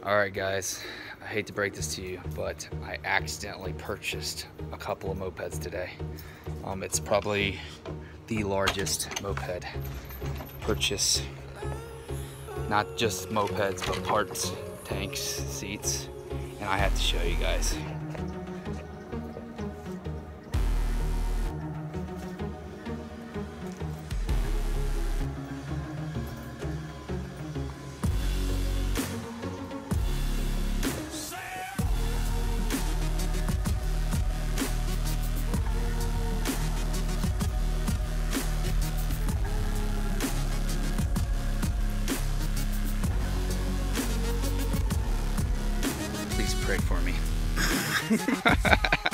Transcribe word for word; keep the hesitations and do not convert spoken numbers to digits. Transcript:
Alright guys, I hate to break this to you, but I accidentally purchased a couple of mopeds today. Um, it's probably the largest moped purchase. Not just mopeds, but parts, tanks, seats, and I have to show you guys. Please pray for me.